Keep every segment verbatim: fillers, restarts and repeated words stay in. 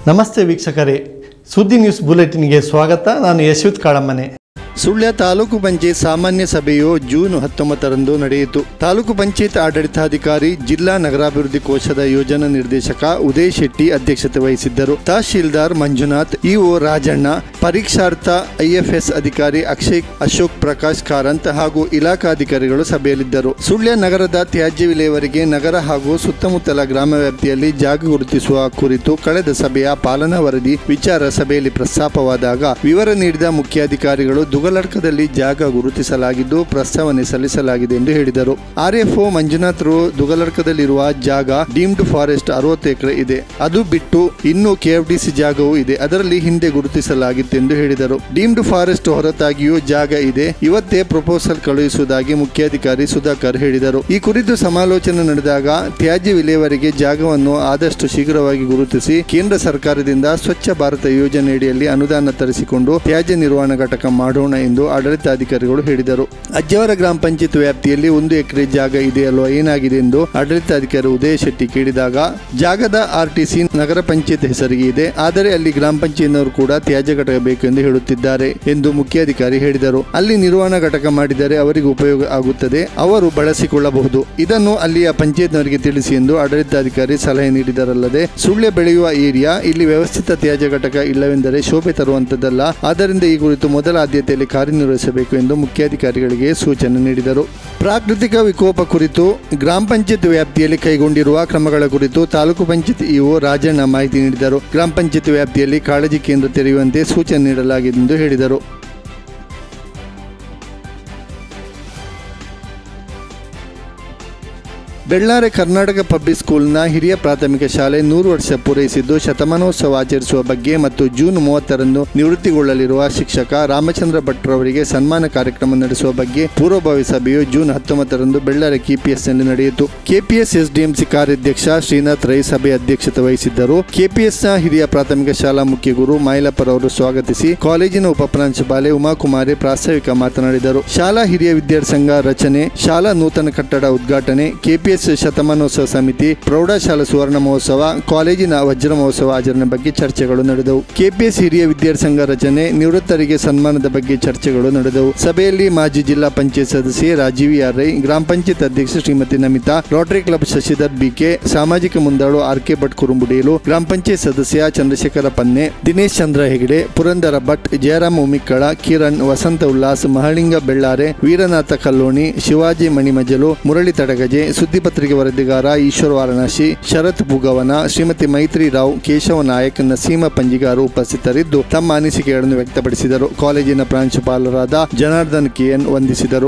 ನಮಸ್ತೆ ವೀಕ್ಷಕರೇ, ಸುದ್ದಿ ನ್ಯೂಸ್ ಬುಲೆಟಿನ್ಗೆ ಸ್ವಾಗತ. ನಾನು ಯಶವಂತ್ ಕಾಳಮ್ಮನೆ. ಸುಳ್ಯ ತಾಲೂಕು ಪಂಚಾಯತ್ ಸಾಮಾನ್ಯ ಸಭೆಯು ಜೂನ್ ಹತ್ತೊಂಬತ್ತರಂದು ನಡೆಯಿತು. ತಾಲೂಕು ಪಂಚಾಯತ್ ಆಡಳಿತಾಧಿಕಾರಿ, ಜಿಲ್ಲಾ ನಗರಾಭಿವೃದ್ಧಿ ಕೋಶದ ಯೋಜನಾ ನಿರ್ದೇಶಕ ಉದಯ್ ಶೆಟ್ಟಿ ಅಧ್ಯಕ್ಷತೆ ವಹಿಸಿದ್ದರು. ತಹಶೀಲ್ದಾರ್ ಮಂಜುನಾಥ್, ಇಒ ರಾಜಣ್ಣ, ಪರೀಕ್ಷಾರ್ಥ ಐಎಫ್ಎಸ್ ಅಧಿಕಾರಿ ಅಕ್ಷಯ್, ಅಶೋಕ್ ಪ್ರಕಾಶ್ ಕಾರಂತ್ ಹಾಗೂ ಇಲಾಖಾಧಿಕಾರಿಗಳು ಸಭೆಯಲ್ಲಿದ್ದರು. ಸುಳ್ಯ ನಗರದ ತ್ಯಾಜ್ಯ ವಿಲೇವಾರಿಗೆ ನಗರ ಹಾಗೂ ಸುತ್ತಮುತ್ತಲ ಗ್ರಾಮ ವ್ಯಾಪ್ತಿಯಲ್ಲಿ ಜಾಗ ಗುರುತಿಸುವ ಕುರಿತು ಕಳೆದ ಸಭೆಯ ಪಾಲನಾ ವರದಿ ವಿಚಾರ ಸಭೆಯಲ್ಲಿ ಪ್ರಸ್ತಾಪವಾದಾಗ ವಿವರ ನೀಡಿದ ಮುಖ್ಯಾಧಿಕಾರಿಗಳು ದುಗಲಡ್ಕದಲ್ಲಿ ಜಾಗ ಗುರುತಿಸಲಾಗಿದ್ದು ಪ್ರಸ್ತಾವನೆ ಸಲ್ಲಿಸಲಾಗಿದೆ ಎಂದು ಹೇಳಿದರು. ಆರ್ಎಫ್ಒ ಮಂಜುನಾಥ್ರು ದುಗಲಡ್ಕದಲ್ಲಿರುವ ಜಾಗ ಡೀಮ್ಡ್ ಫಾರೆಸ್ಟ್ ಅರವತ್ತು ಎಕರೆ ಇದೆ, ಅದು ಬಿಟ್ಟು ಇನ್ನು ಕೆಎಫ್ಡಿಸಿ ಜಾಗವೂ ಇದೆ, ಅದರಲ್ಲಿ ಹಿಂದೆ ಗುರುತಿಸಲಾಗಿತ್ತು ಎಂದು ಹೇಳಿದರು. ಡೀಮ್ಡ್ ಫಾರೆಸ್ಟ್ ಹೊರತಾಗಿಯೂ ಜಾಗ ಇದೆ, ಇವತ್ತೇ ಪ್ರಪೋಸಲ್ ಕಳುಹಿಸುವುದಾಗಿ ಮುಖ್ಯಾಧಿಕಾರಿ ಸುಧಾಕರ್ ಹೇಳಿದರು. ಈ ಕುರಿತು ಸಮಾಲೋಚನೆ ನಡೆದಾಗ ತ್ಯಾಜ್ಯ ವಿಲೇವಾರಿಗೆ ಜಾಗವನ್ನು ಆದಷ್ಟು ಶೀಘ್ರವಾಗಿ ಗುರುತಿಸಿ ಕೇಂದ್ರ ಸರ್ಕಾರದಿಂದ ಸ್ವಚ್ಛ ಭಾರತ ಯೋಜನೆಯಡಿಯಲ್ಲಿ ಅನುದಾನ ತರಿಸಿಕೊಂಡು ತ್ಯಾಜ್ಯ ನಿರ್ವಹಣಾ ಘಟಕ ಮಾಡೋಣ ಎಂದು ಆಡಳಿತಾಧಿಕಾರಿಗಳು ಹೇಳಿದರು. ಅಜ್ಜವರ ಗ್ರಾಮ ಪಂಚಾಯತ್ ವ್ಯಾಪ್ತಿಯಲ್ಲಿ ಒಂದು ಎಕರೆ ಜಾಗ ಇದೆಯಲ್ವಾ, ಏನಾಗಿದೆ ಎಂದು ಆಡಳಿತಾಧಿಕಾರಿ ಉದಯ್ ಶೆಟ್ಟಿ ಕೇಳಿದಾಗ, ಜಾಗದ ಆರ್ಟಿಸಿ ನಗರ ಪಂಚಾಯತ್ ಹೆಸರಿಗೆ ಇದೆ, ಆದರೆ ಅಲ್ಲಿ ಗ್ರಾಮ ಪಂಚಾಯತ್ನವರು ಕೂಡ ತ್ಯಾಜ್ಯ ಘಟಕ ಬೇಕು ಎಂದು ಹೇಳುತ್ತಿದ್ದಾರೆ ಎಂದು ಮುಖ್ಯಾಧಿಕಾರಿ ಹೇಳಿದರು. ಅಲ್ಲಿ ನಿರ್ವಹಣಾ ಘಟಕ ಮಾಡಿದರೆ ಅವರಿಗೆ ಉಪಯೋಗ ಆಗುತ್ತದೆ, ಅವರು ಬಳಸಿಕೊಳ್ಳಬಹುದು, ಇದನ್ನು ಅಲ್ಲಿಯ ಪಂಚಾಯತ್ನವರಿಗೆ ತಿಳಿಸಿ ಎಂದು ಆಡಳಿತಾಧಿಕಾರಿ ಸಲಹೆ ನೀಡಿದರಲ್ಲದೆ, ಸುಳ್ಯ ಬೆಳೆಯುವ ಏರಿಯಾ, ಇಲ್ಲಿ ವ್ಯವಸ್ಥಿತ ತ್ಯಾಜ್ಯ ಘಟಕ ಇಲ್ಲವೆಂದರೆ ಶೋಭೆ ತರುವಂತದ್ದಲ್ಲ, ಆದ್ದರಿಂದ ಈ ಕುರಿತು ಮೊದಲ ಆದ್ಯತೆಯಲ್ಲಿ ಕಾರ್ಯನಿರ್ವಹಿಸಬೇಕು ಎಂದು ಮುಖ್ಯಾಧಿಕಾರಿಗಳಿಗೆ ಸೂಚನೆ ನೀಡಿದರು. ಪ್ರಾಕೃತಿಕ ವಿಕೋಪ ಕುರಿತು ಗ್ರಾಮ ಪಂಚಾಯತ್ ವ್ಯಾಪ್ತಿಯಲ್ಲಿ ಕೈಗೊಂಡಿರುವ ಕ್ರಮಗಳ ಕುರಿತು ತಾಲೂಕು ಪಂಚಾಯತ್ ಇಒ ರಾಜಣ್ಣ ಮಾಹಿತಿ ನೀಡಿದರು. ಗ್ರಾಮ ಪಂಚಾಯತ್ ವ್ಯಾಪ್ತಿಯಲ್ಲಿ ಕಾಳಜಿ ಕೇಂದ್ರ ತೆರೆಯುವಂತೆ ಸೂಚನೆ ನೀಡಲಾಗಿದೆ ಎಂದು ಹೇಳಿದರು. ಬೆಳ್ಳಾರೆ ಕರ್ನಾಟಕ ಪಬ್ಲಿಕ್ ಸ್ಕೂಲ್ನ ಹಿರಿಯ ಪ್ರಾಥಮಿಕ ಶಾಲೆ ನೂರು ವರ್ಷ ಪೂರೈಸಿದ್ದು ಶತಮಾನೋತ್ಸವ ಆಚರಿಸುವ ಬಗ್ಗೆ ಮತ್ತು ಜೂನ್ ಮೂವತ್ತರಂದು ನಿವೃತ್ತಿಗೊಳ್ಳಲಿರುವ ಶಿಕ್ಷಕ ರಾಮಚಂದ್ರ ಭಟ್ರವರಿಗೆ ಸನ್ಮಾನ ಕಾರ್ಯಕ್ರಮ ನಡೆಸುವ ಬಗ್ಗೆ ಪೂರ್ವಭಾವಿ ಸಭೆಯು ಜೂನ್ ಹತ್ತೊಂಬತ್ತರಂದು ಬೆಳ್ಳಾರೆ ಕೆಪಿಎಸ್ನಲ್ಲಿ ನಡೆಯಿತು. ಕೆಪಿಎಸ್ ಎಸ್ಡಿಎಂಸಿ ಕಾರ್ಯಾಧ್ಯಕ್ಷ ಶ್ರೀನಾಥ್ ರೈ ಸಭೆ ಅಧ್ಯಕ್ಷತೆ ವಹಿಸಿದ್ದರು. ಕೆಪಿಎಸ್ನ ಹಿರಿಯ ಪ್ರಾಥಮಿಕ ಶಾಲಾ ಮುಖ್ಯ ಗುರು ಮಾಯಿಲಪ್ಪರವರು ಸ್ವಾಗತಿಸಿ ಕಾಲೇಜಿನ ಉಪಪ್ರಾಂಶುಪಾಲೆ ಉಮಾಕುಮಾರಿ ಪ್ರಾಸ್ತಾವಿಕ ಮಾತನಾಡಿದರು. ಶಾಲಾ ಹಿರಿಯ ವಿದ್ಯಾರ್ಥಿ ಸಂಘ ರಚನೆ, ಶಾಲಾ ನೂತನ ಕಟ್ಟಡ ಉದ್ಘಾಟನೆ, ಕೆಪಿಎಸ್ ಶತಮಾನೋತ್ಸವ ಸಮಿತಿ, ಪ್ರೌಢಶಾಲಾ ಸುವರ್ಣ ಮಹೋತ್ಸವ, ಕಾಲೇಜಿನ ವಜ್ರ ಮಹೋತ್ಸವ ಆಚರಣೆ ಬಗ್ಗೆ ಚರ್ಚೆಗಳು ನಡೆದವು. ಕೆಪಿಎಸ್ ಹಿರಿಯ ವಿದ್ಯಾರ್ಥಿ ಸಂಘ ರಚನೆ, ನಿವೃತ್ತರಿಗೆ ಸನ್ಮಾನದ ಬಗ್ಗೆ ಚರ್ಚೆಗಳು ನಡೆದವು. ಸಭೆಯಲ್ಲಿ ಮಾಜಿ ಜಿಲ್ಲಾ ಪಂಚಾಯತ್ ಸದಸ್ಯೆ ರಾಜೀವಿ ಆರ್ ರೈ, ಗ್ರಾಮ ಪಂಚಾಯತ್ ಅಧ್ಯಕ್ಷೆ Shrimati Namita, rotary club Shashidhar BK, ಸಾಮಾಜಿಕ ಮುಂದಾಳು ಆರ್ ಕೆ ಭಟ್ ಕುರುಂಬುಡೇಲು, ಗ್ರಾಮ ಪಂಚಾಯತ್ ಸದಸ್ಯ ಚಂದ್ರಶೇಖರ ಪನ್ನೆ, ದಿನೇಶ್ ಚಂದ್ರ ಹೆಗಡೆ, ಪುರಂದರ ಭಟ್, ಜಯರಾಮ್ ಉಮಿಕ್ಕಳ, ಕಿರಣ್, ವಸಂತ ಉಲ್ಲಾಸ್, ಮಹಳಿಂಗ ಬೆಳ್ಳಾರೆ, ವೀರನಾಥ ಕಲ್ಲೋಣಿ, ಶಿವಾಜಿ ಮಣಿಮಜಲು, ಮುರಳಿ ತಡಗಜೆ, ಸುದ್ದಿ ಪತ್ರಿಕೆ ವರದಿಗಾರ ಈಶ್ವರ ವಾರಣಾಸಿ, ಶರತ್ ಭುಗವನ, ಶ್ರೀಮತಿ ಮೈತ್ರಿ ರಾವ್, ಕೇಶವ ನಾಯಕ್, ನಸೀಮ ಪಂಜಿಗಾರು ಉಪಸ್ಥಿತರಿದ್ದು ತಮ್ಮ ಅನಿಸಿಕೆಗಳನ್ನು ವ್ಯಕ್ತಪಡಿಸಿದರು. ಕಾಲೇಜಿನ ಪ್ರಾಂಶುಪಾಲರಾದ ಜನಾರ್ದನ್ ಕೆಎನ್ ವಂದಿಸಿದರು.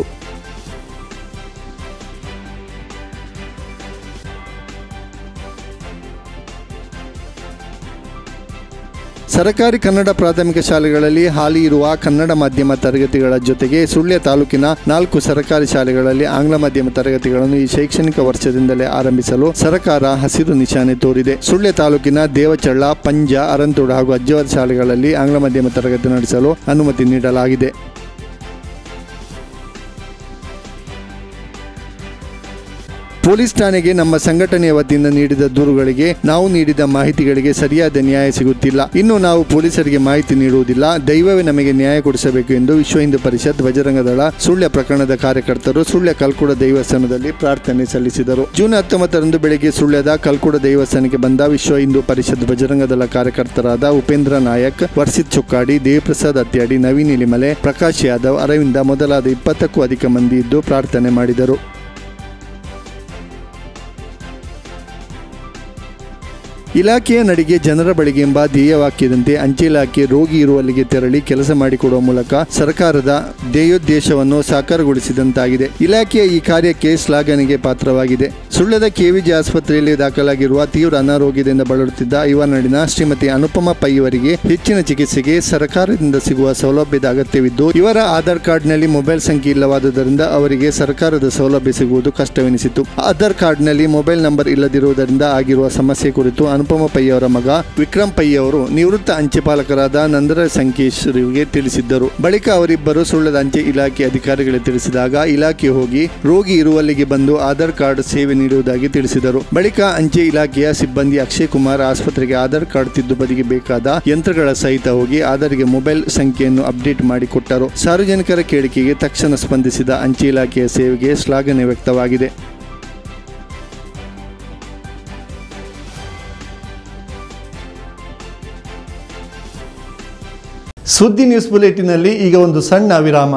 ಸರ್ಕಾರಿ ಕನ್ನಡ ಪ್ರಾಥಮಿಕ ಶಾಲೆಗಳಲ್ಲಿ ಹಾಲಿ ಇರುವ ಕನ್ನಡ ಮಾಧ್ಯಮ ತರಗತಿಗಳ ಜೊತೆಗೆ ಸುಳ್ಯ ತಾಲೂಕಿನ ನಾಲ್ಕು ಸರ್ಕಾರಿ ಶಾಲೆಗಳಲ್ಲಿ ಆಂಗ್ಲ ಮಾಧ್ಯಮ ತರಗತಿಗಳನ್ನು ಈ ಶೈಕ್ಷಣಿಕ ವರ್ಷದಿಂದಲೇ ಆರಂಭಿಸಲು ಸರ್ಕಾರ ಹಸಿರು ನಿಶಾನೆ ತೋರಿದೆ. ಸುಳ್ಯ ತಾಲೂಕಿನ ದೇವಚಳ್ಳ, ಪಂಜ, ಅರಂತೋಡು ಹಾಗೂ ಅಜ್ಜವರ ಶಾಲೆಗಳಲ್ಲಿ ಆಂಗ್ಲ ಮಾಧ್ಯಮ ತರಗತಿ ನಡೆಸಲು ಅನುಮತಿ ನೀಡಲಾಗಿದೆ. ಪೊಲೀಸ್ ಠಾಣೆಗೆ ನಮ್ಮ ಸಂಘಟನೆಯ ವತಿಯಿಂದ ನೀಡಿದ ದೂರುಗಳಿಗೆ, ನಾವು ನೀಡಿದ ಮಾಹಿತಿಗಳಿಗೆ ಸರಿಯಾದ ನ್ಯಾಯ ಸಿಗುತ್ತಿಲ್ಲ. ಇನ್ನು ನಾವು ಪೊಲೀಸರಿಗೆ ಮಾಹಿತಿ ನೀಡುವುದಿಲ್ಲ. ದೈವವೇ ನಮಗೆ ನ್ಯಾಯ ಕೊಡಿಸಬೇಕು ಎಂದು ವಿಶ್ವ ಹಿಂದೂ ಪರಿಷತ್ ಬಜರಂಗ ದಳ ಸುಳ್ಯ ಪ್ರಕರಣದ ಕಾರ್ಯಕರ್ತರು ಸುಳ್ಯ ಕಲ್ಕುಡ ದೇವಸ್ಥಾನದಲ್ಲಿ ಪ್ರಾರ್ಥನೆ ಸಲ್ಲಿಸಿದರು. ಜೂನ್ ಹತ್ತೊಂಬತ್ತರಂದು ಬೆಳಗ್ಗೆ ಸುಳ್ಯದ ಕಲ್ಕುಡ ದೇವಸ್ಥಾನಕ್ಕೆ ಬಂದ ವಿಶ್ವ ಹಿಂದೂ ಪರಿಷತ್ ಬಜರಂಗ ದಳ ಕಾರ್ಯಕರ್ತರಾದ ಉಪೇಂದ್ರ ನಾಯಕ್, ವರ್ಷಿತ್ ಚೊಕ್ಕಾಡಿ, ದೇವಪ್ರಸಾದ್ ಅತ್ಯಾಡಿ, ನವೀನ್ ಇಲಿಮಲೆ, ಪ್ರಕಾಶ್ ಯಾದವ್, ಅರವಿಂದ ಮೊದಲಾದ ಇಪ್ಪತ್ತಕ್ಕೂ ಅಧಿಕ ಮಂದಿ ಇದ್ದು ಪ್ರಾರ್ಥನೆ ಮಾಡಿದರು. ಇಲಾಖೆಯ ನಡಿಗೆ ಜನರ ಬಳಿಗೆ ಎಂಬ ಧ್ಯೇಯವಾಕ್ಯದಂತೆ ಅಂಚೆ ಇಲಾಖೆ ರೋಗಿ ಇರುವಲ್ಲಿಗೆ ತೆರಳಿ ಕೆಲಸ ಮಾಡಿಕೊಡುವ ಮೂಲಕ ಸರ್ಕಾರದ ಧ್ಯೇಯೋದ್ದೇಶವನ್ನು ಸಾಕಾರಗೊಳಿಸಿದಂತಾಗಿದೆ. ಇಲಾಖೆಯ ಈ ಕಾರ್ಯಕ್ಕೆ ಶ್ಲಾಘನೆಗೆ ಪಾತ್ರವಾಗಿದೆ. ಸುಳ್ಯದ ಕೆವಿಜಿ ಆಸ್ಪತ್ರೆಯಲ್ಲಿ ದಾಖಲಾಗಿರುವ ತೀವ್ರ ಅನಾರೋಗ್ಯದಿಂದ ಬಳಲುತ್ತಿದ್ದ ಯುವನಾಡಿನ ಶ್ರೀಮತಿ ಅನುಪಮ ಪೈ ಅವರಿಗೆ ಹೆಚ್ಚಿನ ಚಿಕಿತ್ಸೆಗೆ ಸರ್ಕಾರದಿಂದ ಸಿಗುವ ಸೌಲಭ್ಯದ ಅಗತ್ಯವಿದ್ದು, ಇವರ ಆಧಾರ್ ಕಾರ್ಡ್ನಲ್ಲಿ ಮೊಬೈಲ್ ಸಂಖ್ಯೆ ಇಲ್ಲವಾದುದರಿಂದ ಅವರಿಗೆ ಸರ್ಕಾರದ ಸೌಲಭ್ಯ ಸಿಗುವುದು ಕಷ್ಟವೆನಿಸಿತು. ಆಧಾರ್ ಕಾರ್ಡ್ನಲ್ಲಿ ಮೊಬೈಲ್ ನಂಬರ್ ಇಲ್ಲದಿರುವುದರಿಂದ ಆಗಿರುವ ಸಮಸ್ಯೆ ಕುರಿತು ಅನುಪಮ ಪೈ ಅವರ ಮಗ ವಿಕ್ರಮ್ ಪೈ ಅವರು ನಿವೃತ್ತ ಅಂಚೆಪಾಲಕರಾದ ನಂದರ ಸಂಕೇಶ್ವರಿಗೆ ತಿಳಿಸಿದ್ದರು. ಬಳಿಕ ಅವರಿಬ್ಬರು ಸುಳ್ಯದ ಅಂಚೆ ಇಲಾಖೆ ಅಧಿಕಾರಿಗಳಿಗೆ ತಿಳಿಸಿದಾಗ ಇಲಾಖೆ ಹೋಗಿ ರೋಗಿ ಇರುವಲ್ಲಿಗೆ ಬಂದು ಆಧಾರ್ ಕಾರ್ಡ್ ಸೇವೆ ನೀಡುವುದಾಗಿ ತಿಳಿಸಿದರು. ಬಳಿಕ ಅಂಚೆ ಇಲಾಖೆಯ ಸಿಬ್ಬಂದಿ ಅಕ್ಷಯ್ ಕುಮಾರ್ ಆಸ್ಪತ್ರೆಗೆ ಆಧಾರ್ ಕಾರ್ಡ್ ತಿದ್ದುಪಡಿಗೆ ಬೇಕಾದ ಯಂತ್ರಗಳ ಸಹಿತ ಹೋಗಿ ಆಧಾರ್ಗೆ ಮೊಬೈಲ್ ಸಂಖ್ಯೆಯನ್ನು ಅಪ್ಡೇಟ್ ಮಾಡಿಕೊಟ್ಟರು. ಸಾರ್ವಜನಿಕರ ಕೇಳಿಕೆಗೆ ತಕ್ಷಣ ಸ್ಪಂದಿಸಿದ ಅಂಚೆ ಇಲಾಖೆಯ ಸೇವೆಗೆ ಶ್ಲಾಘನೆ ವ್ಯಕ್ತವಾಗಿದೆ. ಸುದ್ದಿ ನ್ಯೂಸ್ ಬುಲೆಟಿನಲ್ಲಿ ಈಗ ಒಂದು ಸಣ್ಣ ವಿರಾಮ.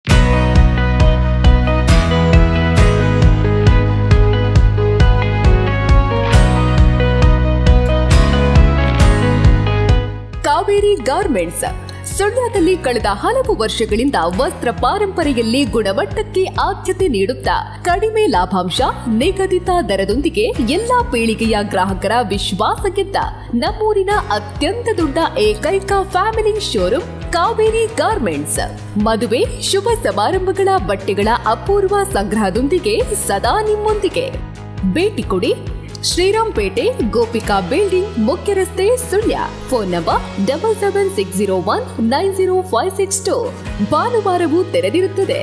ಕಾವೇರಿ ಗಾರ್ಮೆಂಟ್ಸ್ ಸುಳ್ಯದಲ್ಲಿ ಕಳೆದ ಹಲವು ವರ್ಷಗಳಿಂದ ವಸ್ತ್ರ ಪಾರಂಪರೆಯಲ್ಲಿ ಗುಣಮಟ್ಟಕ್ಕೆ ಆದ್ಯತೆ ನೀಡುತ್ತಾ ಕಡಿಮೆ ಲಾಭಾಂಶ, ನಿಗದಿತ ದರದೊಂದಿಗೆ ಎಲ್ಲಾ ಪೀಳಿಗೆಯ ಗ್ರಾಹಕರ ವಿಶ್ವಾಸ ಗೆದ್ದ ನಮ್ಮೂರಿನ ಅತ್ಯಂತ ದೊಡ್ಡ ಏಕೈಕ ಫ್ಯಾಮಿಲಿ ಶೋರೂಮ್ ಕಾವೇರಿ ಗಾರ್ಮೆಂಟ್ಸ್. ಮದುವೆ, ಶುಭ ಸಮಾರಂಭಗಳ ಬಟ್ಟೆಗಳ ಅಪೂರ್ವ ಸಂಗ್ರಹದೊಂದಿಗೆ ಸದಾ ನಿಮ್ಮೊಂದಿಗೆ. ಭೇಟಿ ಕೊಡಿ ಶ್ರೀರಾಮ್ಪೇಟೆ ಗೋಪಿಕಾ ಬಿಲ್ಡಿಂಗ್, ಮುಖ್ಯ ರಸ್ತೆ, Sullia. Phone number double seven six zero one nine zero five six two. ಭಾನುವಾರವೂ ತೆರೆದಿರುತ್ತದೆ.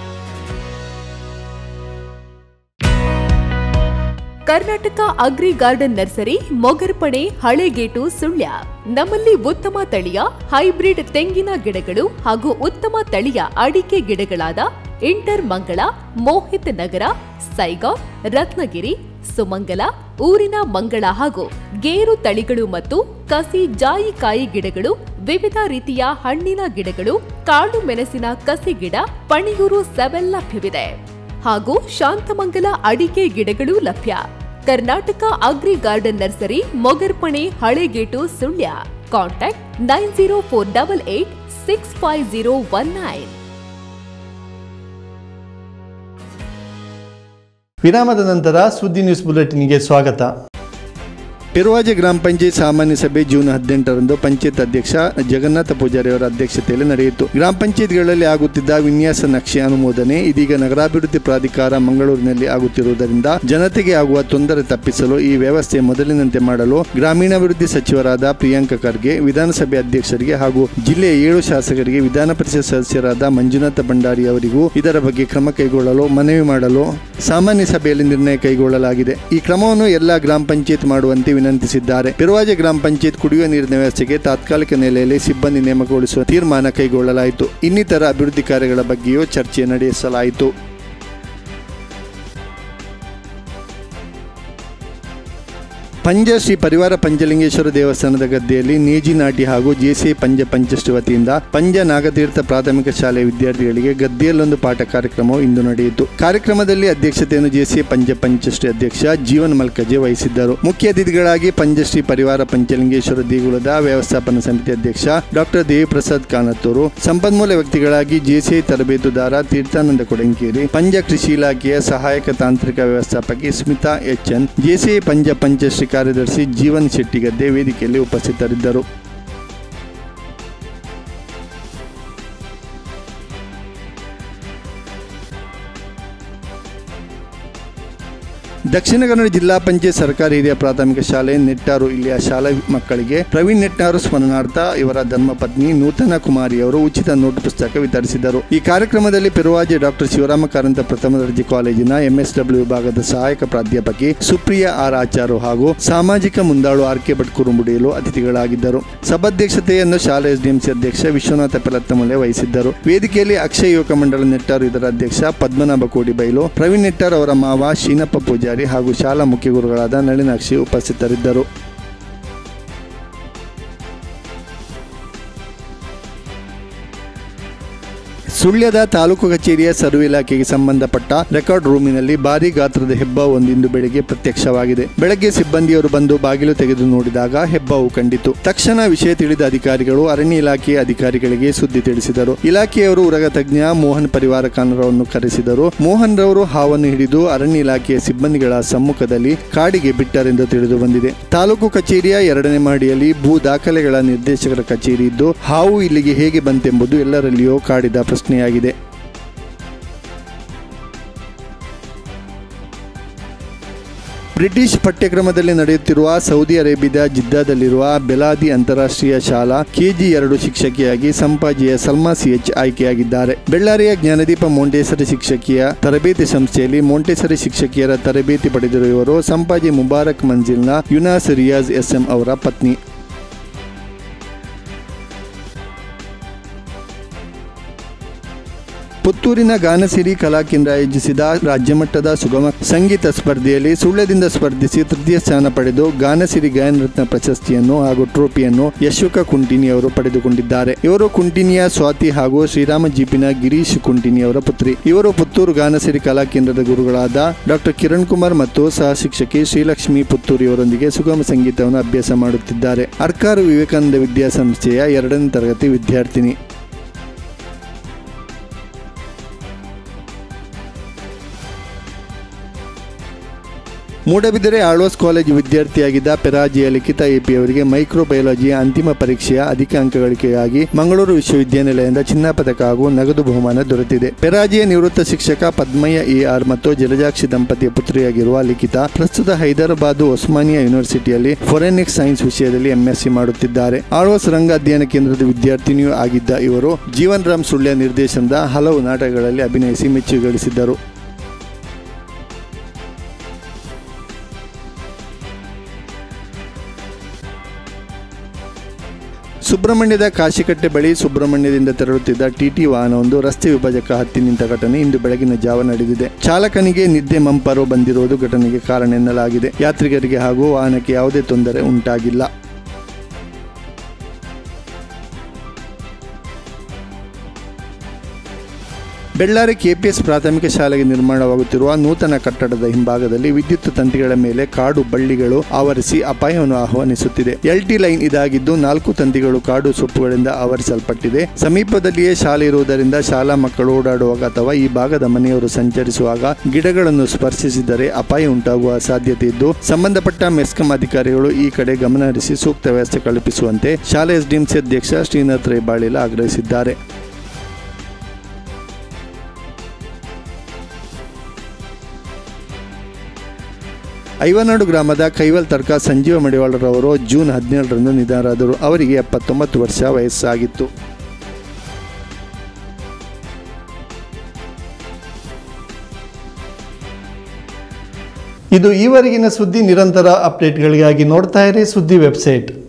Karnataka agri garden nursery, Mogarpane, ಹಳೆಗೇಟು, ಸುಳ್ಯ. ನಮ್ಮಲ್ಲಿ ಉತ್ತಮ ತಳಿಯ ಹೈಬ್ರಿಡ್ ತೆಂಗಿನ ಗಿಡಗಳು ಹಾಗೂ ಉತ್ತಮ ತಳಿಯ ಅಡಿಕೆ ಗಿಡಗಳಾದ ಇಂಟರ್ ಮಂಗಳ, ಮೋಹಿತ್ ನಗರ, ಸೈಗಾವ್, ರತ್ನಗಿರಿ, ಸುಮಂಗಲ, ಊರಿನ ಮಂಗಳ ಹಾಗೂ ಗೇರು ತಳಿಗಳು ಮತ್ತು ಕಸಿ ಜಾಯಿಕಾಯಿ ಗಿಡಗಳು, ವಿವಿಧ ರೀತಿಯ ಹಣ್ಣಿನ ಗಿಡಗಳು, ಕಾಳು ಮೆಣಸಿನ ಕಸಿ ಗಿಡ, ಪಣಿಯೂರು ಸೆವೆನ್ ಲಭ್ಯವಿದೆ ಹಾಗೂ ಶಾಂತಮಂಗಲ ಅಡಿಕೆ ಗಿಡಗಳು ಲಭ್ಯ. Karnataka agri garden nursery, Mogarpane, ಹಳೆಗೇಟು, Sullia. Contact nine zero four double eight six five zero one nine. ವಿರಾಮದ ನಂತರ ಸುದ್ದಿ ನ್ಯೂಸ್ ಬುಲೆಟಿನ್ಗೆ ಸ್ವಾಗತ. ಪೆರುವಾಜೆ ಗ್ರಾಮ ಪಂಚಾಯತ್ ಸಾಮಾನ್ಯ ಸಭೆ ಜೂನ್ ಹದಿನೆಂಟರಂದು ಪಂಚಾಯತ್ ಅಧ್ಯಕ್ಷ ಜಗನ್ನಾಥ ಪೂಜಾರಿ ಅವರ ಅಧ್ಯಕ್ಷತೆಯಲ್ಲಿ ನಡೆಯಿತು. ಗ್ರಾಮ ಪಂಚಾಯತ್ಗಳಲ್ಲಿ ಆಗುತ್ತಿದ್ದ ವಿನ್ಯಾಸ ನಕ್ಷೆ ಅನುಮೋದನೆ ಇದೀಗ ನಗರಾಭಿವೃದ್ಧಿ ಪ್ರಾಧಿಕಾರ ಮಂಗಳೂರಿನಲ್ಲಿ ಆಗುತ್ತಿರುವುದರಿಂದ ಜನತೆಗೆ ಆಗುವ ತೊಂದರೆ ತಪ್ಪಿಸಲು ಈ ವ್ಯವಸ್ಥೆ ಮೊದಲಿನಂತೆ ಮಾಡಲು ಗ್ರಾಮೀಣಾಭಿವೃದ್ಧಿ ಸಚಿವರಾದ ಪ್ರಿಯಾಂಕ ಖರ್ಗೆ, ವಿಧಾನಸಭೆ ಅಧ್ಯಕ್ಷರಿಗೆ ಹಾಗೂ ಜಿಲ್ಲೆಯ ಏಳು ಶಾಸಕರಿಗೆ ವಿಧಾನ ಪರಿಷತ್ ಸದಸ್ಯರಾದ ಮಂಜುನಾಥ ಭಂಡಾರಿ ಅವರಿಗೂ ಇದರ ಬಗ್ಗೆ ಕ್ರಮ ಕೈಗೊಳ್ಳಲು ಮನವಿ ಮಾಡಲು ಸಾಮಾನ್ಯ ಸಭೆಯಲ್ಲಿ ನಿರ್ಣಯ ಕೈಗೊಳ್ಳಲಾಗಿದೆ. ಈ ಕ್ರಮವನ್ನು ಎಲ್ಲಾ ಗ್ರಾಮ ಪಂಚಾಯತ್ ಮಾಡುವಂತೆ ವಿನಂತಿಸಿದ್ದಾರೆ. ಪೆರುವಾಜೆ ಗ್ರಾಮ ಪಂಚಾಯತ್ ಕುಡಿಯುವ ನೀರಿನ ವ್ಯವಸ್ಥೆಗೆ ತಾತ್ಕಾಲಿಕ ನೆಲೆಯಲ್ಲಿ ಸಿಬ್ಬಂದಿ ನೇಮಕಗೊಳಿಸುವ ತೀರ್ಮಾನ ಕೈಗೊಳ್ಳಲಾಯಿತು. ಇನ್ನಿತರ ಅಭಿವೃದ್ಧಿ ಕಾರ್ಯಗಳ ಬಗ್ಗೆಯೂ ಚರ್ಚೆ ನಡೆಸಲಾಯಿತು. ಪಂಜ ಶ್ರೀ ಪರಿವಾರ ಪಂಚಲಿಂಗೇಶ್ವರ ದೇವಸ್ಥಾನದ ಗದ್ದೆಯಲ್ಲಿ ನೇಜಿ ನಾಟಿ ಹಾಗೂ ಜೆಸಿ ಪಂಜ ಪಂಚಶ್ರೀ ವತಿಯಿಂದ ಪಂಜ ನಾಗತೀರ್ಥ ಪ್ರಾಥಮಿಕ ಶಾಲೆಯ ವಿದ್ಯಾರ್ಥಿಗಳಿಗೆ ಗದ್ದೆಯಲ್ಲೊಂದು ಪಾಠ ಕಾರ್ಯಕ್ರಮವು ಇಂದು ನಡೆಯಿತು. ಕಾರ್ಯಕ್ರಮದಲ್ಲಿ ಅಧ್ಯಕ್ಷತೆಯನ್ನು ಜೆಸಿ ಪಂಜ ಪಂಚಶ್ರೀ ಅಧ್ಯಕ್ಷ ಜೀವನ್ ಮಲ್ಕಜೆ ವಹಿಸಿದ್ದರು. ಮುಖ್ಯ ಅತಿಥಿಗಳಾಗಿ ಪಂಜಶ್ರೀ ಪರಿವಾರ ಪಂಚಲಿಂಗೇಶ್ವರ ದೇಗುಲದ ವ್ಯವಸ್ಥಾಪನಾ ಸಮಿತಿ ಅಧ್ಯಕ್ಷ ಡಾಕ್ಟರ್ ದೇವಿಪ್ರಸಾದ್ ಕಾನತ್ತೂರು, ಸಂಪನ್ಮೂಲ ವ್ಯಕ್ತಿಗಳಾಗಿ ಜೆಸಿ ತರಬೇತುದಾರ ತೀರ್ಥಾನಂದ ಕೊಡಂಕೇರಿ, ಪಂಜ ಕೃಷಿ ಇಲಾಖೆಯ ಸಹಾಯಕ ತಾಂತ್ರಿಕ ವ್ಯವಸ್ಥಾಪಕಿ Smita H N, JC Panja Panchashri ಕಾರ್ಯದರ್ಶಿ ಜೀವನ್ ಶೆಟ್ಟಿಗದ್ದೆ ವೇದಿಕೆಯಲ್ಲಿ ಉಪಸ್ಥಿತರಿದ್ದರು. ದಕ್ಷಿಣ ಕನ್ನಡ ಜಿಲ್ಲಾ ಪಂಚಾಯತ್ ಸರ್ಕಾರಿ ಹಿರಿಯ ಪ್ರಾಥಮಿಕ ಶಾಲೆ ನೆಟ್ಟಾರು ಇಲ್ಲಿಯ ಶಾಲಾ ಮಕ್ಕಳಿಗೆ ಪ್ರವೀಣ್ ನೆಟ್ಟಾರು ಸ್ಮರಣಾರ್ಥ ಇವರ ಧರ್ಮಪತ್ನಿ ನೂತನ ಕುಮಾರಿ ಅವರು ಉಚಿತ ನೋಟ್ ಪುಸ್ತಕ ವಿತರಿಸಿದರು. ಈ ಕಾರ್ಯಕ್ರಮದಲ್ಲಿ ಪೆರುವಾಜೆ ಡಾಕ್ಟರ್ ಶಿವರಾಮ ಕಾರಂತ ಪ್ರಥಮ ದರ್ಜೆ ಕಾಲೇಜಿನ ಎಂಎಸ್ಡಬ್ಲ್ಯೂ ವಿಭಾಗದ ಸಹಾಯಕ ಪ್ರಾಧ್ಯಾಪಕಿ ಸುಪ್ರಿಯಾ ಆರ್ ಆಚಾರು ಹಾಗೂ ಸಾಮಾಜಿಕ ಮುಂದಾಳು ಆರ್ ಕೆ ಭಟ್ ಕುರುಂಬುಡಿಯಲು ಅತಿಥಿಗಳಾಗಿದ್ದರು. ಸಭಾಧ್ಯಕ್ಷತೆಯನ್ನು ಶಾಲಾ ಎಸ್ಡಿಎಂಸಿ ಅಧ್ಯಕ್ಷ ವಿಶ್ವನಾಥ ಪೆಲತ್ತಮಲೆ ವಹಿಸಿದ್ದರು. ವೇದಿಕೆಯಲ್ಲಿ ಅಕ್ಷಯ ಯುವಕ ಮಂಡಳ ನೆಟ್ಟಾರು ಇದರ ಅಧ್ಯಕ್ಷ ಪದ್ಮನಾಭ ಕೋಡಿಬೈಲು, ಪ್ರವೀಣ್ ನೆಟ್ಟಾರ್ ಅವರ ಮಾವ ಶೀನಪ್ಪ ಪೂಜಾರಿ ಹಾಗೂ ಶಾಲಾ ಮುಖ್ಯ ಗುರುಗಳಾದ ನಳಿನಾಕ್ಷಿ ಉಪಸ್ಥಿತರಿದ್ದರು. ಸುಳ್ಯದ ತಾಲೂಕು ಕಚೇರಿಯ ಸರ್ವೆ ಇಲಾಖೆಗೆ ಸಂಬಂಧಪಟ್ಟ ರೆಕಾರ್ಡ್ ರೂಮಿನಲ್ಲಿ ಭಾರೀ ಗಾತ್ರದ ಹೆಬ್ಬಾವು ಒಂದಿಂದು ಬೆಳಗ್ಗೆ ಪ್ರತ್ಯಕ್ಷವಾಗಿದೆ. ಬೆಳಗ್ಗೆ ಸಿಬ್ಬಂದಿಯವರು ಬಂದು ಬಾಗಿಲು ತೆಗೆದು ನೋಡಿದಾಗ ಹೆಬ್ಬಾವು ಕಂಡಿತು. ತಕ್ಷಣ ವಿಷಯ ತಿಳಿದ ಅಧಿಕಾರಿಗಳು ಅರಣ್ಯ ಇಲಾಖೆಯ ಅಧಿಕಾರಿಗಳಿಗೆ ಸುದ್ದಿ ತಿಳಿಸಿದರು. ಇಲಾಖೆಯವರು ಉರಗ ತಜ್ಞ ಮೋಹನ್ ಪರಿವಾರ ಕಾನರವನ್ನು ಕರೆಸಿದರು. ಮೋಹನ್ ರವರು ಹಾವನ್ನು ಹಿಡಿದು ಅರಣ್ಯ ಇಲಾಖೆಯ ಸಿಬ್ಬಂದಿಗಳ ಸಮ್ಮುಖದಲ್ಲಿ ಕಾಡಿಗೆ ಬಿಟ್ಟರೆಂದು ತಿಳಿದು ಬಂದಿದೆ. ತಾಲೂಕು ಕಚೇರಿಯ ಎರಡನೇ ಮಹಡಿಯಲ್ಲಿ ಭೂ ದಾಖಲೆಗಳ ನಿರ್ದೇಶಕರ ಕಚೇರಿ ಇದ್ದು ಹಾವು ಇಲ್ಲಿಗೆ ಹೇಗೆ ಬಂತೆಂಬುದು ಎಲ್ಲರಲ್ಲಿಯೂ ಕಾಡಿದ ಪ್ರಶ್ನೆಯಾಗಿದೆ. ಬ್ರಿಟಿಷ್ ಪಠ್ಯಕ್ರಮದಲ್ಲಿ ನಡೆಯುತ್ತಿರುವ ಸೌದಿ ಅರೇಬಿಯಾದ ಜಿದ್ದಾದಲ್ಲಿರುವ ಬೆಲಾದಿ ಅಂತಾರಾಷ್ಟ್ರೀಯ ಶಾಲಾ ಕೆಜಿ ಎರಡು ಶಿಕ್ಷಕಿಯಾಗಿ ಸಂಪಾಜಿಯ ಸಲ್ಮಾ ಸಿಎಚ್ ಆಯ್ಕೆಯಾಗಿದ್ದಾರೆ. ಬೆಳ್ಳಾರಿಯ ಜ್ಞಾನದೀಪ ಮೊಂಟೆಸರಿ ಶಿಕ್ಷಕಿಯ ತರಬೇತಿ ಸಂಸ್ಥೆಯಲ್ಲಿ ಮೊಂಟೆಸರಿ ಶಿಕ್ಷಕಿಯರ ತರಬೇತಿ ಪಡೆದಿರುವ ಇವರು ಸಂಪಾಜಿ ಮುಬಾರಕ್ ಮಂಜಿಲ್ನ ಯುನಾಸ್ ರಿಯಾಜ್ ಎಸ್ಎಂ ಅವರ ಪತ್ನಿ. ಪುತ್ತೂರಿನ ಗಾನಸಿರಿ ಕಲಾಕೇಂದ್ರ ಆಯೋಜಿಸಿದ ರಾಜ್ಯಮಟ್ಟದ ಸುಗಮ ಸಂಗೀತ ಸ್ಪರ್ಧೆಯಲ್ಲಿ ಸುಳ್ಯದಿಂದ ಸ್ಪರ್ಧಿಸಿ ತೃತೀಯ ಸ್ಥಾನ ಪಡೆದು ಗಾನಸಿರಿ ಗಾಯನ ರತ್ನ ಪ್ರಶಸ್ತಿಯನ್ನು ಹಾಗೂ ಟ್ರೋಫಿಯನ್ನು ಯಶೋಕ ಕುಂಟಿನಿ ಅವರು ಪಡೆದುಕೊಂಡಿದ್ದಾರೆ. ಇವರು ಕುಂಟಿನಿಯ ಸ್ವಾತಿ ಹಾಗೂ ಶ್ರೀರಾಮ ಜೀಪಿನ ಗಿರೀಶ್ ಕುಂಟಿನಿ ಅವರ ಪುತ್ರಿ. ಇವರು ಪುತ್ತೂರು ಗಾನಸಿರಿ ಕಲಾಕೇಂದ್ರದ ಗುರುಗಳಾದ ಡಾಕ್ಟರ್ ಕಿರಣ್ ಕುಮಾರ್ ಮತ್ತು ಸಹ ಶಿಕ್ಷಕಿ ಶ್ರೀಲಕ್ಷ್ಮಿ ಪುತ್ತೂರಿಯವರೊಂದಿಗೆ ಸುಗಮ ಸಂಗೀತವನ್ನು ಅಭ್ಯಾಸ ಮಾಡುತ್ತಿದ್ದಾರೆ. ಅರ್ಕಾರು ವಿವೇಕಾನಂದ ವಿದ್ಯಾಸಂಸ್ಥೆಯ ಎರಡನೇ ತರಗತಿ ವಿದ್ಯಾರ್ಥಿನಿ. ಮೂಡಬಿದರೆ ಆಳ್ವಾಸ್ ಕಾಲೇಜು ವಿದ್ಯಾರ್ಥಿಯಾಗಿದ್ದ ಪೆರಾಜಿಯ ಲಿಖಿತ ಎಪಿ ಅವರಿಗೆ ಮೈಕ್ರೋಬಯಾಲಜಿಯ ಅಂತಿಮ ಪರೀಕ್ಷೆಯ ಅಧಿಕ ಅಂಕ ಗಳಿಕೆಯಾಗಿ ಮಂಗಳೂರು ವಿಶ್ವವಿದ್ಯಾನಿಲಯದಿಂದ ಚಿನ್ನ ಪದಕ ಹಾಗೂ ನಗದು ಬಹುಮಾನ ದೊರೆತಿದೆ. ಪೆರಾಜಿಯ ನಿವೃತ್ತ ಶಿಕ್ಷಕ ಪದ್ಮಯ್ಯ ಎಆರ್ ಮತ್ತು ಜಲಜಾಕ್ಷಿ ದಂಪತಿಯ ಪುತ್ರಿಯಾಗಿರುವ ಲಿಖಿತ ಪ್ರಸ್ತುತ ಹೈದರಾಬಾದ್ ಒಸ್ಮಾನಿಯಾ ಯೂನಿವರ್ಸಿಟಿಯಲ್ಲಿ ಫೊರೆನಿಕ್ ಸೈನ್ಸ್ ವಿಷಯದಲ್ಲಿ ಎಂಎಸ್ಸಿ ಮಾಡುತ್ತಿದ್ದಾರೆ. ಆಳ್ವಾಸ್ ರಂಗ ಅಧ್ಯಯನ ಕೇಂದ್ರದ ವಿದ್ಯಾರ್ಥಿನಿಯೂ ಆಗಿದ್ದ ಇವರು ಜೀವನ್ ರಾಮ್ ಸುಳ್ಯ ನಿರ್ದೇಶನದ ಹಲವು ನಾಟಕಗಳಲ್ಲಿ ಅಭಿನಯಿಸಿ ಮೆಚ್ಚುಗೆ ಗಳಿಸಿದ್ದರು. ಸುಬ್ರಹ್ಮಣ್ಯದ ಕಾಶಿಕಟ್ಟೆ ಬಳಿ ಸುಬ್ರಹ್ಮಣ್ಯದಿಂದ ತೆರಳುತ್ತಿದ್ದ ಟಿಟಿ ವಾಹನವೊಂದು ರಸ್ತೆ ವಿಭಜಕ ಹತ್ತಿ ನಿಂತ ಘಟನೆ ಇಂದು ಬೆಳಗಿನ ಜಾವ ನಡೆದಿದೆ. ಚಾಲಕನಿಗೆ ನಿದ್ದೆ ಮಂಪರು ಬಂದಿರುವುದು ಘಟನೆಗೆ ಕಾರಣ ಎನ್ನಲಾಗಿದೆ. ಯಾತ್ರಿಕರಿಗೆ ಹಾಗೂ ವಾಹನಕ್ಕೆ ಯಾವುದೇ ತೊಂದರೆ ಉಂಟಾಗಿಲ್ಲ. ಬೆಳ್ಳಾರಿ ಕೆಪಿಎಸ್ ಪ್ರಾಥಮಿಕ ಶಾಲೆಗೆ ನಿರ್ಮಾಣವಾಗುತ್ತಿರುವ ನೂತನ ಕಟ್ಟಡದ ಹಿಂಭಾಗದಲ್ಲಿ ವಿದ್ಯುತ್ ತಂತಿಗಳ ಮೇಲೆ ಕಾಡು ಬಳ್ಳಿಗಳು ಆವರಿಸಿ ಅಪಾಯವನ್ನು ಆಹ್ವಾನಿಸುತ್ತಿದೆ. ಎಲ್ಟಿ ಲೈನ್ ಇದಾಗಿದ್ದು ನಾಲ್ಕು ತಂತಿಗಳು ಕಾಡು ಸೊಪ್ಪುಗಳಿಂದ ಆವರಿಸಲ್ಪಟ್ಟಿದೆ. ಸಮೀಪದಲ್ಲಿಯೇ ಶಾಲೆ ಇರುವುದರಿಂದ ಶಾಲಾ ಮಕ್ಕಳು ಓಡಾಡುವಾಗ ಅಥವಾ ಈ ಭಾಗದ ಮನೆಯವರು ಸಂಚರಿಸುವಾಗ ಗಿಡಗಳನ್ನು ಸ್ಪರ್ಶಿಸಿದರೆ ಅಪಾಯ ಉಂಟಾಗುವ ಸಾಧ್ಯತೆ ಇದ್ದು ಸಂಬಂಧಪಟ್ಟ ಮೆಸ್ಕಾಂ ಅಧಿಕಾರಿಗಳು ಈ ಕಡೆ ಗಮನ ಹರಿಸಿ ಸೂಕ್ತ ವ್ಯವಸ್ಥೆ ಕಲ್ಪಿಸುವಂತೆ ಶಾಲೆ ಎಸ್ಡಿಎಂಸಿ ಅಧ್ಯಕ್ಷ ಶ್ರೀನಾಥ್ ರೇಬಾಳಿಲ ಆಗ್ರಹಿಸಿದ್ದಾರೆ. ಐವನಾಡು ಗ್ರಾಮದ ಕೈವಲ್ ತರ್ಕ ಸಂಜೀವ ಮಡಿವಾಳರವರು ಜೂನ್ ಹದಿನೇಳರಂದು ನಿಧನರಾದರು. ಅವರಿಗೆ ಎಪ್ಪತ್ತೊಂಬತ್ತು ವರ್ಷ ವಯಸ್ಸಾಗಿತ್ತು. ಇದು ಈವರೆಗಿನ ಸುದ್ದಿ. ನಿರಂತರ ಅಪ್ಡೇಟ್ಗಳಿಗಾಗಿ ನೋಡ್ತಾ ಇರಿ ಸುದ್ದಿ ವೆಬ್ಸೈಟ್.